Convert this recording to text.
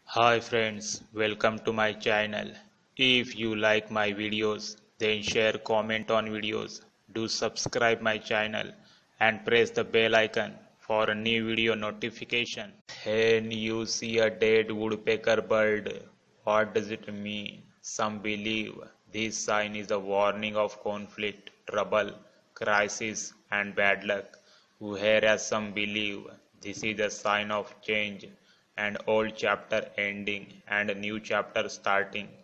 Hi friends, welcome to my channel. If you like my videos, then share comment on videos. Do subscribe my channel and press the bell icon for a new video notification. When you see a dead woodpecker bird, what does it mean? Some believe this sign is a warning of conflict, trouble, crisis and bad luck. Whereas some believe this is a sign of change, an old chapter ending and a new chapter starting.